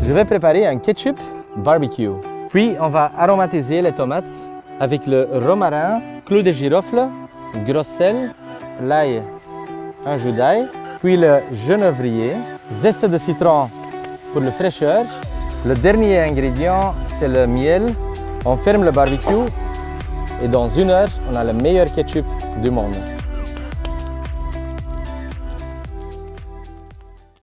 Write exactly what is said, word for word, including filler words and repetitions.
Je vais préparer un ketchup barbecue. Puis on va aromatiser les tomates avec le romarin, clou de girofle, gros sel, l'ail, un jus d'ail, puis le genévrier, zeste de citron pour la fraîcheur. Le dernier ingrédient, c'est le miel. On ferme le barbecue et dans une heure, on a le meilleur ketchup du monde.